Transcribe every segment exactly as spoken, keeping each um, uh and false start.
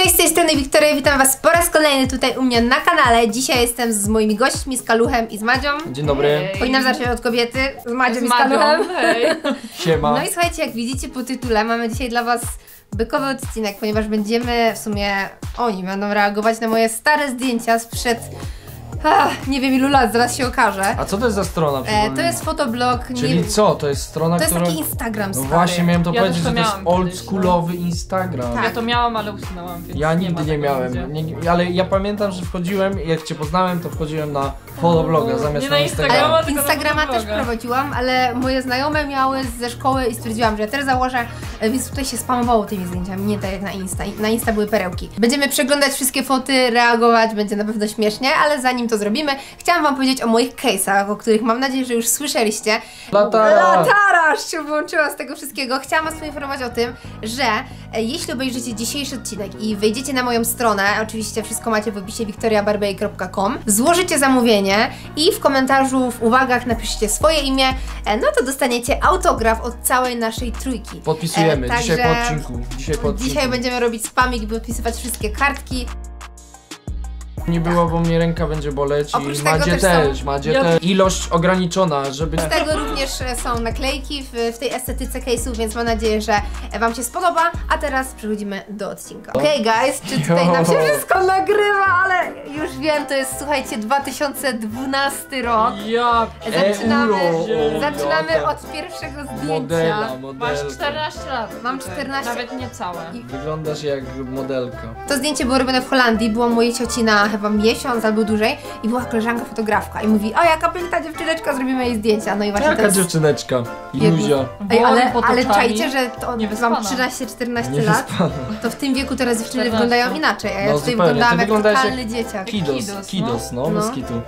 Cześć, z tej strony Wiktoria, witam was po raz kolejny tutaj u mnie na kanale. Dzisiaj jestem z moimi gośćmi, z Kaluchem i z Madzią. Dzień dobry. Hej. Powinnam zacząć od kobiety, z Madzią z i z Kaluchem. Hej. Siema. No i słuchajcie, jak widzicie po tytule, mamy dzisiaj dla was bykowy odcinek, ponieważ będziemy w sumie, oni będą reagować na moje stare zdjęcia sprzed... Ach, nie wiem ilu lat, zaraz się okaże. A co to jest za strona? E, to jest fotoblog. Czyli nie... co? To jest strona, To jest która... taki Instagram No stary. właśnie, miałem to Ja powiedzieć, też że to to jest miałam oldschoolowy Instagram. Tak. Ja to miałam, ale usunęłam, więc Ja nie nigdy ma nie tego miałem, nigdzie. nie, ale ja pamiętam, że wchodziłem, jak cię poznałem, to wchodziłem na fotobloga zamiast Nie na na Instagrama. Instagrama. Ale tylko na Instagrama też fotobloga. prowadziłam, ale moje znajome miały ze szkoły i stwierdziłam, że ja też założę, więc tutaj się spamowało tymi zdjęciami, nie tak jak na Insta. Na Insta były perełki. Będziemy przeglądać wszystkie foty, reagować, będzie na pewno śmiesznie, ale zanim to zrobimy, chciałam wam powiedzieć o moich case'ach, o których mam nadzieję, że już słyszeliście. Latara! Latara aż się włączyła z tego wszystkiego. Chciałam was poinformować o tym, że e, jeśli obejrzycie dzisiejszy odcinek i wejdziecie na moją stronę, oczywiście wszystko macie w opisie wiktoria barbey kropka com, złożycie zamówienie i w komentarzu, w uwagach napiszcie swoje imię, e, no to dostaniecie autograf od całej naszej trójki. Podpisujemy, E, dzisiaj po także odcinku. Dzisiaj po odcinku. Dzisiaj będziemy robić spamik, by podpisywać wszystkie kartki. Nie było, bo mnie ręka będzie boleć Oprócz i tego Madzie też też, są- Madzie Ja- też. Ilość ograniczona, żeby... Z tego również e, są naklejki w, w tej estetyce case'ów, więc mam nadzieję, że wam się spodoba. A teraz przechodzimy do odcinka. Okej, okay, guys, czy tutaj nam się wszystko nagrywa, ale już wiem, to jest, słuchajcie, dwa tysiące dwunasty rok. Ja Zaczynamy, Euro, zaczynamy jaka od pierwszego zdjęcia. Modela, masz modelka. czternaście lat. Mam tutaj. czternaście. Nawet niecałe. I- Wyglądasz jak modelka. To zdjęcie było robione w Holandii, była mojej cioci na chyba miesiąc albo dłużej i była koleżanka fotografka i mówi, o jaka piękna dziewczyneczka, zrobimy jej zdjęcia. No i właśnie to Jaka jest... dziewczyneczka? Jedno. Iluzja. Ej, ale, Włosy pod ale oczami. czajcie, że to Niewyspana. mam trzynaście czternaście Nie lat, wyspana. to w tym wieku teraz dziewczyny czternaście. wyglądają inaczej, a ja No tutaj zupełnie, wyglądałam ty jak wyglądasz totalny dzieciak. Kidos, Kidos, kidos, no, no. bez kitu.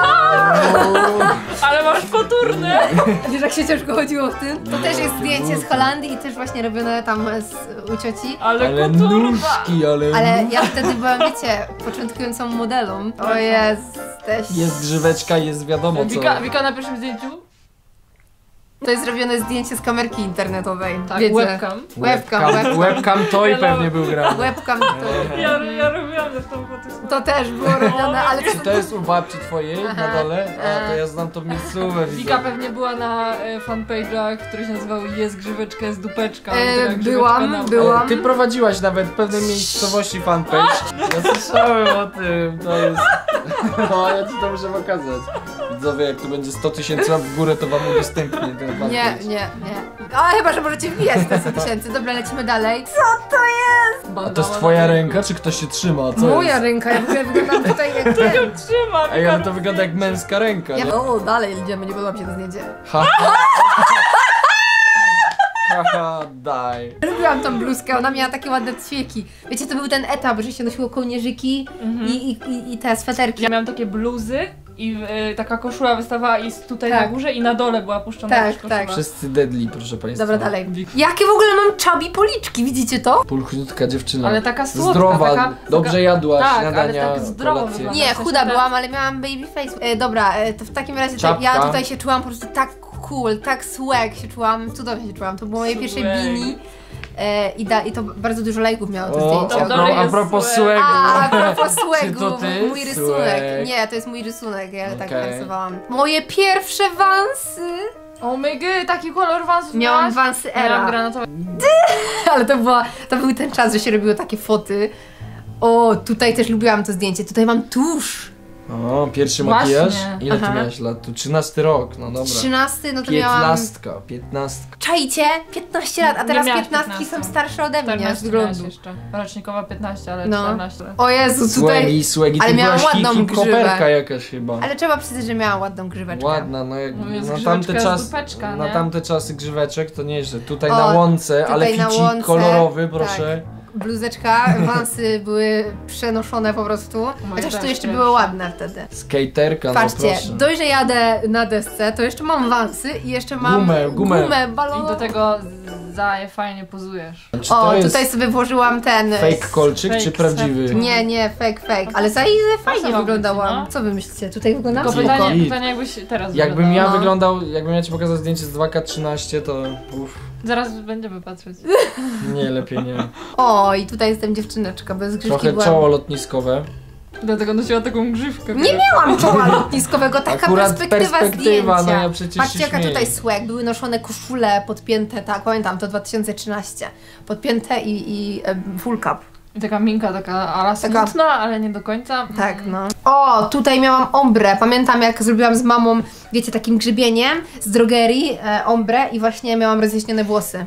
Ale masz poturny! Wiesz jak się ciężko chodziło w tym? To też jest zdjęcie z Holandii i też właśnie robione tam z, u cioci. Ale, Ale kulturba. nóżki, ale... Ale ja wtedy byłam, wiecie, początkującą modelą. O jesteś. Jest grzyweczka, jest wiadomo co. Wika, Wika na pierwszym zdjęciu? To jest zrobione zdjęcie z kamerki internetowej. Tak, wiecie. webcam. Webcam, Webcam, webcam. webcam to i Ja pewnie był grany. Webcam to, Ja, ja robiłam też tą fotę. to też było robione, ale Czy to jest u babci twojej Aha, na dole? A to e. ja znam tą miejscówę. Wika widzę. pewnie była na e, fanpage'ach, które się nazywały Jest grzyweczka, jest dupeczka. E, albo tak jak byłam, grzyweczka na- byłam. Ty prowadziłaś nawet w pewnej miejscowości fanpage. Ja słyszałem o tym, to jest... No, ja ci to muszę pokazać. Widzowie, jak tu będzie sto tysięcy łap w górę, to wam udostępnię ten fanpage. Nie, nie, nie. A chyba, że możecie wbijać te sto tysięcy. Dobra, lecimy dalej. Co to jest? A to jest twoja ręka, czy ktoś się trzyma? Co Moja jest? ręka, ja w ogóle wyglądam tutaj jak Kto ten. ją trzyma? Ej, ale to wygląda jak męska ręka. Ja... nie? O, dalej idziemy, nie podoba mi się to zdjęcie. Ha, Haha, daj. Lubiłam tą bluzkę, ona miała takie ładne ćwieki. Wiecie, to był ten etap, że się nosiło kołnierzyki i, i, i, i te sweterki. Ja miałam takie bluzy i e, taka koszula wystawała i z- tutaj Tak. na górze i na dole była puszczona Tak, też koszula. tak. Wszyscy deadly, proszę państwa. Dobra, dalej. Jakie w ogóle mam chubby policzki, widzicie to? Pulchniutka dziewczyna. Ale taka słodka, Zdrowa, taka- dobrze taka- jadłaś tak, śniadania, ale tak zdrowo kolacje. wygląda. Nie, w sensie chuda te- byłam, ale miałam baby face. E, dobra, e, to w takim razie to Czapka. ja tutaj się czułam po prostu tak cool, tak swag się czułam, cudownie się czułam. To było moje pierwsze Swag. beanie e, i, da, i to bardzo dużo lajków miało to O, zdjęcie. a, Dole pro, a jest propos swag. swego. A, a propos Czy swagu, to ty? mój rysunek. Swag. Nie, to jest mój rysunek, ja tak Okej. narysowałam. Moje pierwsze wansy. O my god, taki kolor wansów Miałam miałaś? wansy Miałam era. granatowe. Ale to, była, to był ten czas, że się robiło takie foty. O, tutaj też lubiłam to zdjęcie. Tutaj mam tusz. O, pierwszy Właśnie. makijaż? Ile Aha. ty miałeś lat? Tu trzynasty rok, no dobra. trzynasty, no to miałam... Piętnastka, piętnastka. Czajcie, piętnaście lat, a Nie teraz miałaś piętnastki piętnastu. są starsze ode mnie z czternaście wyglądu. miałaś jeszcze. Rocznikowa piętnaście, ale No. czternaście. O Jezu, tutaj... Swagi, swagi, ale ty miałam byłaś ładną hip, grzywę. koperka jakaś chyba. Ale trzeba przyznać, że miałam ładną grzyweczkę. Ładna, no jak No jest na grzyweczka tamte z czas, dupeczka, na nie? tamte czasy grzyweczek to nieźle. Tutaj O, na łące, ale tutaj na ficik łące, kolorowy, proszę. Bluzeczka, wansy były przenoszone po prostu. Chociaż też tu jeszcze pierwsze. były ładne wtedy. Skaterka, Patrzcie, no proszę. dość, że jadę na desce, to jeszcze mam wansy i jeszcze mam Gumę, gumę. gumę I balonową. do tego z- Zaje, fajnie pozujesz. Czy to O, jest tutaj sobie włożyłam ten... fake kolczyk, fake czy prawdziwy? septum. Nie, nie, fake, fake. Ale za ile fajnie ma być, wyglądałam. no. Co wy myślicie? Tutaj wyglądam Tylko spoko. pytanie, Git. pytanie jakbyś teraz Jakbym ja wyglądał. No. wyglądał, jakbym ja ci pokazał zdjęcie z dwa K trzynaście, to uff, Zaraz będziemy patrzeć. nie, lepiej nie. O, i tutaj jestem dziewczyneczka, bez grzywki Trochę byłam. czoło lotniskowe. Dlatego nosiła taką grzywkę. Nie miałam czoła lotniskowego, taka Akurat perspektywa, perspektywa, zdjęcia. no ja przecież Patrzcie się jaka śmieję. tutaj słek, były noszone koszule podpięte, tak, pamiętam, to dwa tysiące trzynaście. Podpięte i, i e, full cap. I taka minka, taka ala Taka- smutna, ale nie do końca. Tak, no. O, tutaj miałam ombre. Pamiętam jak zrobiłam z mamą, wiecie, takim grzybieniem z drogerii e, ombre i właśnie miałam rozjaśnione włosy.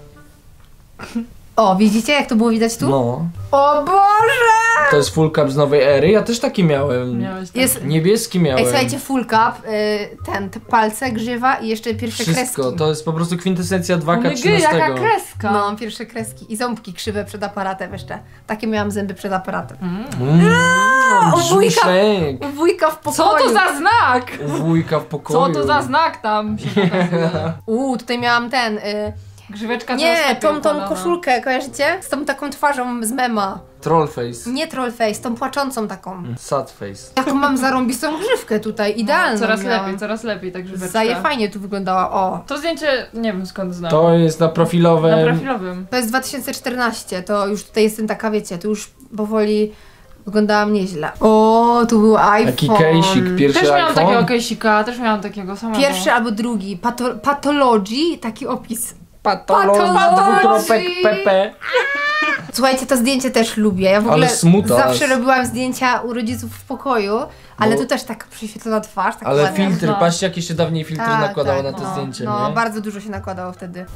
O, widzicie jak to było widać tu? No. O Boże! To jest full cap z nowej ery, ja też taki miałem. Miałeś tak. Jest, Niebieski miałem. ej, słuchajcie, full cap, y, ten, te palce, grzywa i jeszcze pierwsze Wszystko, kreski. to jest po prostu kwintesencja dwa K Omygy, trzynaście. jaka kreska! No, pierwsze kreski i ząbki krzywe przed aparatem jeszcze. Takie miałam zęby przed aparatem. Mm, o, wujka! brzuszek. U wujka w pokoju. Co to za znak? U wujka w pokoju. Co to za znak tam się pokazuje? Uuu, tutaj miałam ten... Y, Grzyweczka nie, teraz lepiej tą, tą układana. koszulkę, kojarzycie? Z tą taką twarzą z mema. Trollface. Nie trollface, tą płaczącą taką. Sad face. Jaką mam zarąbistą grzywkę tutaj, idealną Coraz miałam. lepiej, coraz lepiej ta grzyweczka. Zaje fajnie tu wyglądała, o. To zdjęcie, nie wiem skąd znam. To jest na Na profilowym. profilowym. To jest dwa tysiące czternaście, to już tutaj jestem taka, wiecie, tu już powoli wyglądałam nieźle. O, tu był iPhone. Taki case'ik, pierwszy Też miałam iPhone. takiego case'ika, też miałam takiego samego. Pierwszy albo drugi, Pato Pathology, taki opis. Patolog, Patologii. dwukropek P P. Słuchajcie, to zdjęcie też lubię. Ja w Ale ogóle smutas. zawsze robiłam zdjęcia u rodziców w pokoju, ale Bo- tu też taka prześwietlona twarz, tak Ale ładnie. filtry, No. patrzcie jakie się dawniej filtry Tak, nakładało tak, na to no, zdjęcie, No, nie? bardzo dużo się nakładało wtedy.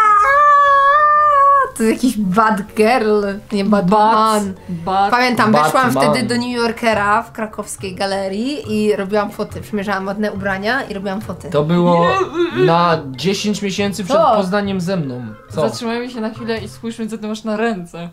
To jest jakiś bad girl, nie bad, Bad, man. bad. Pamiętam, weszłam Batman. wtedy do New Yorkera w krakowskiej galerii i robiłam foty. Przymierzałam ładne ubrania i robiłam foty. To było na dziesięć miesięcy przed Co? Poznaniem ze mną. Co? Zatrzymajmy się na chwilę i spójrzmy co ty masz na ręce.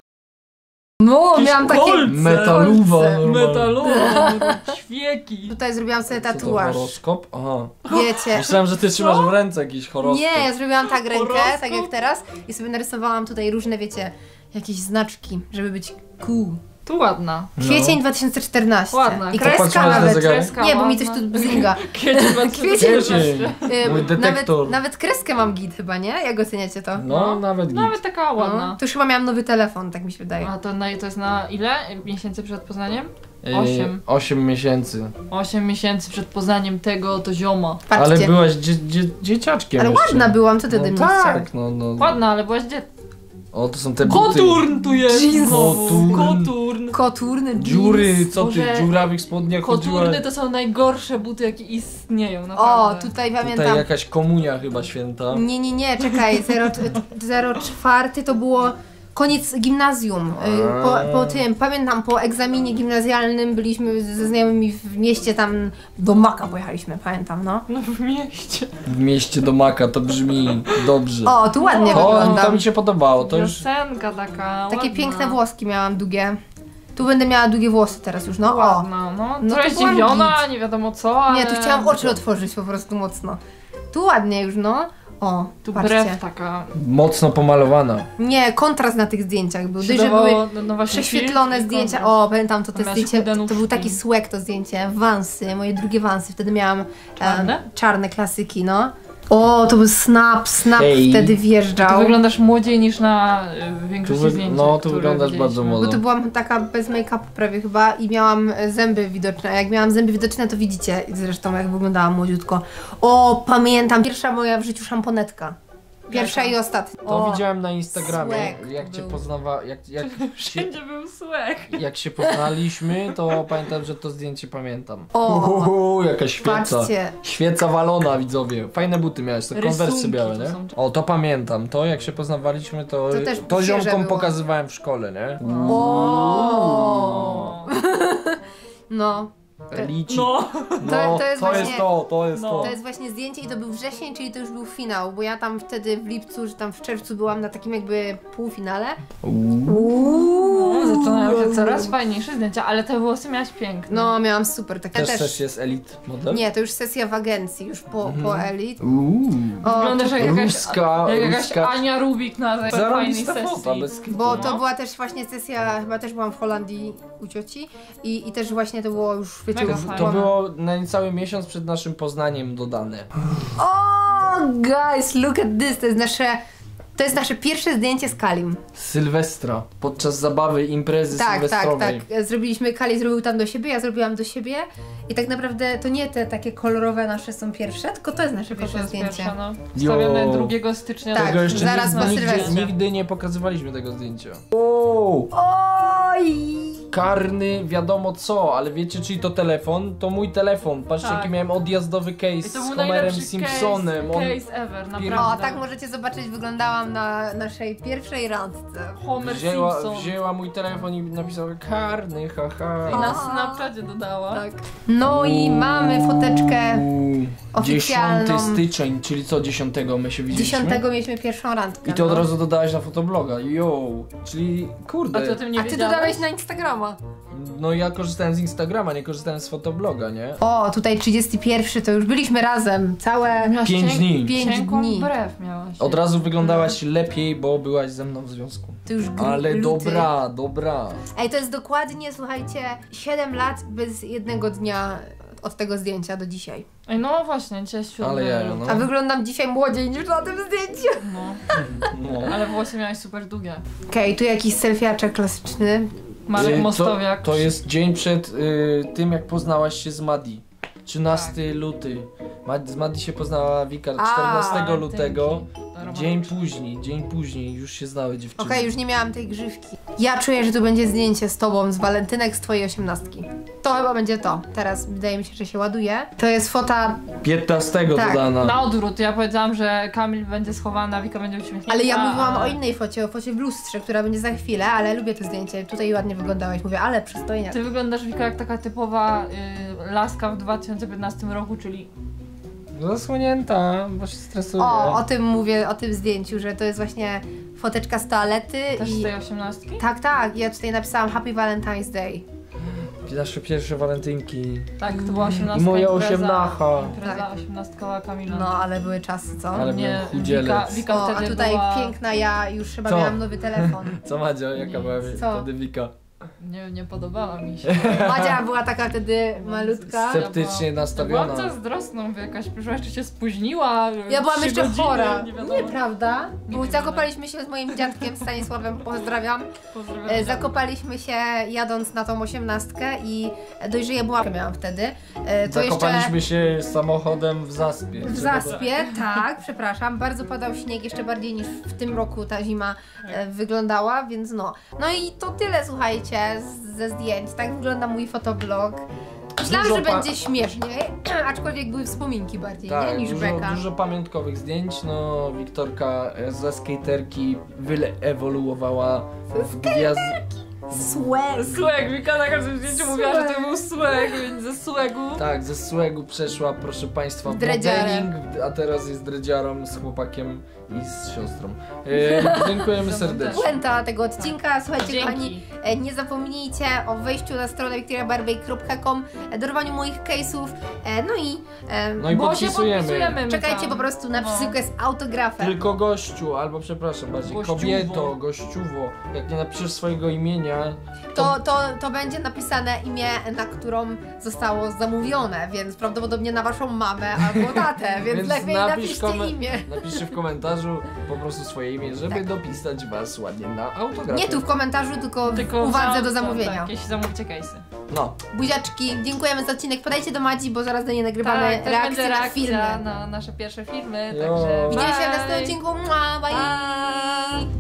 No, Jakieś miałam takie... kolce. Metaluwa kolce. normalnie. Metalowe, ćwieki. Tutaj zrobiłam sobie Co to, tatuaż. horoskop? Aha. Wiecie. Myślałem, że ty trzymasz w ręce jakiś horoskop. Nie, ja zrobiłam tak rękę, Horoskop? tak jak teraz i sobie narysowałam tutaj różne, wiecie, jakieś znaczki, żeby być cool. Tu ładna. No. Kwiecień dwa tysiące czternaście. Ładna. I Kreska kreska Patrzyłaś na nawet. zegarek? Kreska Nie, bo mi coś ładna. tu bzinga. Kwiecień dwa tysiące Kwiecień. szesnaście. Ym, Mój nawet, detektor. nawet kreskę mam git chyba, nie? Jak oceniacie to? No, nawet git. Nawet taka No. ładna. To już chyba miałam nowy telefon, tak mi się wydaje. A to, na, to jest na ile miesięcy przed Poznaniem? Yy, osiem. osiem miesięcy. osiem miesięcy przed Poznaniem tego to zioma. Ale Patrzcie. byłaś dzie dzie dzieciaczkiem Ale jeszcze. ładna byłam, co ty ode No mnie chciałeś? tak, no, no. Ładna, ale byłaś gdzie? O, to są te buty. Koturn tu jest! Jesus. znowu. Koturn. Koturn. Koturny, jeans. Dziury, co ty, Boże. w dziurawych spodniach chodziła? Koturny to są najgorsze buty jakie istnieją, O, naprawdę. tutaj Tutaj pamiętam. jakaś komunia chyba święta. Nie, nie, nie, czekaj, zero cztery to było koniec gimnazjum. Y, Po, po tym, pamiętam, po egzaminie gimnazjalnym byliśmy ze znajomymi w mieście, tam do Maka pojechaliśmy, pamiętam, no. No w mieście. W mieście do Maka, to brzmi dobrze. O, tu ładnie to, wyglądam. to mi się podobało, to już... Piosenka taka Takie ładna. piękne włoski miałam, długie. Tu będę miała długie włosy teraz już, no. O. Ładna, no. No Trochę to byłam zdziwiona, git. nie wiadomo co, ale... Nie, tu chciałam oczy otworzyć po prostu mocno. Tu ładnie już, no. O, Tu patrzcie. brew taka... Mocno pomalowana. Nie, kontrast na tych zdjęciach był. Dość, że były Przydawało, no, no właśnie prześwietlone filtr i zdjęcia. kontrast. O, pamiętam to te A miałaś zdjęcie. chude To, to był nóżki. taki swag to zdjęcie. Wansy, moje drugie wansy. Wtedy miałam Czarne? E, czarne klasyki, no. O, to był snap, snap Ej. wtedy Tu wjeżdżał. wyglądasz młodziej niż na y, większości Tu wy- zdjęć. no, tu które wyglądasz widzieliśmy. bardzo młodo. Bo tu byłam taka bez make-upu prawie chyba i miałam e, zęby widoczne. A jak miałam zęby widoczne, to widzicie zresztą jak wyglądałam młodziutko. O, pamiętam, pierwsza moja w życiu szamponetka. Pierwsza Jaka? i ostatnia. To O. widziałem na Instagramie, swag jak cię był. poznawa, jak, jak, się, Wszędzie był słek. jak się poznaliśmy, to pamiętam, że to zdjęcie pamiętam. O. Uhuhu, jaka świeca. Patrzcie. Świeca walona, widzowie. Fajne buty miałeś, to Rysunki konwersy białe, tu nie? są. O, to pamiętam. To jak się poznawaliśmy, to, To też to świeże ziomkom było. pokazywałem w szkole, nie? O. No. Lici. No. No, To- to jest to właśnie- jest to, to jest No. to. To jest właśnie zdjęcie i to był wrzesień, czyli to już był finał, bo ja tam wtedy w lipcu, że tam w czerwcu byłam na takim jakby półfinale. Uuu. No, zaczynają się coraz fajniejsze zdjęcia, ale te włosy miałaś piękne. No, miałam super takie. Też, Też, też jest Elite model? Nie, to już sesja w agencji, już po, Mhm. po Elite. Uuu. O, Wyglądasz jak jakaś, Ruska, jak jakaś ruska. Ania Rubik na fajnej Zarobista sesji. fota, bez kitu. bo No. to była też właśnie sesja, chyba też byłam w Holandii u cioci i, i też właśnie to było już, wiecie, Mega już fajne. To było na niecały miesiąc przed naszym Poznaniem dodane. O, guys, look at this, to jest nasze, to jest nasze pierwsze zdjęcie z Kalim. Sylwestra, podczas zabawy, imprezy Tak, tak, sylwestrowej. tak. Zrobiliśmy, Kali zrobił tam do siebie, ja zrobiłam do siebie i tak naprawdę to nie te takie kolorowe nasze są pierwsze, tylko to jest nasze Tylko to pierwsze jest zdjęcie. pierwsza, no. Jo. Wstawiamy drugiego stycznia. Tak, Tego jeszcze zaraz po nigdy, nigdy, Sylwestrze. nigdy nie pokazywaliśmy tego zdjęcia. Wow. Oj! Karny, wiadomo co, ale wiecie, czyli to telefon? To mój telefon. Patrzcie, Tak. jaki miałem odjazdowy case I to z był Homerem najlepszy Simpsonem. case, On... case ever, naprawdę. O, tak możecie zobaczyć, wyglądałam na naszej pierwszej randce. Homer Wzięła, Simpson. wzięła mój telefon i napisała karny, haha. I na O. Snapchacie dodała. Tak. No i mamy foteczkę Uuu, oficjalną. dziesiąty styczeń, czyli co, dziesiątego my się widzieliśmy? dziesiątego mieliśmy pierwszą randkę. I ty od no. razu dodałaś na fotobloga, yo, czyli kurde. A ty o tym nie A ty wiedziałeś? dodałeś na Instagrama. No ja korzystałem z Instagrama, nie korzystałem z fotobloga, nie? O, tutaj trzydziesty pierwszy, to już byliśmy razem, całe Miałaś Pięć cienk- dni. pięć Cienką dni. brew miałaś. Od razu wyglądałaś lepiej, bo byłaś ze mną w związku. To już gru- Ale luty. dobra, dobra. Ej, to jest dokładnie, słuchajcie, siedem lat bez jednego dnia od tego zdjęcia do dzisiaj. Ej, no właśnie, dzisiaj jest siódmy. Ale jaja, no. A wyglądam dzisiaj młodziej niż na tym zdjęciu. No. No. Ale włosy miałaś super długie. Okej, tu jakiś selfiaczek klasyczny. Marek Y, Mostowiak. To, to jest dzień przed y, tym, jak poznałaś się z Madi. trzynasty luty. Mad, z Madi się poznała Wika A, czternastego walentynki. lutego. Romantyczne. Dzień później, dzień później już się znały dziewczyny. Okej, już nie miałam tej grzywki. Ja czuję, że tu będzie zdjęcie z tobą, z walentynek z twojej osiemnastki. To chyba będzie to. Teraz wydaje mi się, że się ładuje. To jest fota, piętnastego Tak. dodana. Na odwrót, ja powiedziałam, że Kamil będzie schowany, a Wika będzie uśmiechnięta. ale ja mówiłam a- o innej focie, o focie w lustrze, która będzie za chwilę, ale lubię to zdjęcie. Tutaj ładnie wyglądałeś. Mówię, ale przystojnie. Ty wyglądasz, Wika, jak taka typowa y, laska w dwa tysiące piętnastym roku, czyli Zasłonięta, bo się stresuje. O, o tym mówię, o tym zdjęciu, że to jest właśnie foteczka z toalety też i... z tej osiemnastki. Tak, tak, ja tutaj napisałam Happy Valentine's Day. Nasze pierwsze walentynki. Tak, to była osiemnastka. Moja impreza, osiemnacha. Impreza Tak. osiemnastkowa Kamila. No, ale były czasy, co? Ale nie, byłem chudzielec. Wika, Wika O, a wtedy tutaj była... piękna ja, już chyba Co? miałam nowy telefon. Co Madzio, jaka była Co? wtedy Wika? Nie, nie podobała mi się. Madzia była taka wtedy malutka. Sceptycznie nastawiona. Byłam zazdrosną, bo jakaś przyszła, jeszcze się spóźniła. Ja byłam trzy jeszcze godziny, chora. Nie wiadomo. Nieprawda? Bo Nie zakopaliśmy się z moim dziadkiem Stanisławem, pozdrawiam. Pozdrawiam. E, Zakopaliśmy się jadąc na tą osiemnastkę i dość, że ja byłam, miałam wtedy. E, To Zakopaliśmy jeszcze się samochodem w zaspie. w zaspie, tak, przepraszam. Bardzo padał śnieg, jeszcze bardziej niż w tym roku ta zima e, wyglądała, więc no. No i to tyle, słuchajcie, z- ze zdjęć. Tak wygląda mój fotoblog. Myślałam, Dużo że pa- będzie śmieszniej, aczkolwiek były wspominki bardziej, Tak, nie? Niż dużo, beka. dużo pamiątkowych zdjęć. No, Wiktorka e, ze skaterki wyewoluowała w gwiazd... Swag. Swag, Wika na każdym zdjęciu mówiła, że to był swag, więc ze swagu. Tak, ze słegu przeszła, proszę państwa, w Dredziarem. modeling, a teraz jest dredziarą z chłopakiem i z siostrą. E, dziękujemy serdecznie. Puenta tego odcinka. Słuchajcie, Dzięki. kochani, e, nie zapomnijcie o wejściu na stronę wiktoria barbey kropka com, e, dorwaniu moich case'ów, e, no i e, No i Bo się podpisujemy. podpisujemy my czekajcie tam. po prostu na No. przesyłkę z autografem. Tylko gościu, albo przepraszam bardziej, Gościuwo. kobieto, gościuwo. Jak nie napiszesz swojego imienia, To, to, to będzie napisane imię, na którą zostało zamówione, więc prawdopodobnie na waszą mamę albo tatę, więc, Więc lepiej napisz napiszcie komen- imię. napiszcie w komentarzu po prostu swoje imię, żeby Tak. dopisać was ładnie na autografie. Nie tu w komentarzu, tylko, Tylko w uwadze za- do zamówienia. Tak, jeśli zamówicie case'y. No. Buziaczki, dziękujemy za odcinek. Podajcie do Madzi, bo zaraz do niej nagrywamy Tak, też reakcje będzie na reakcja filmy. na nasze pierwsze filmy, Jo. także Widzimy się w bye. następnym odcinku. Mua, bye! Bye.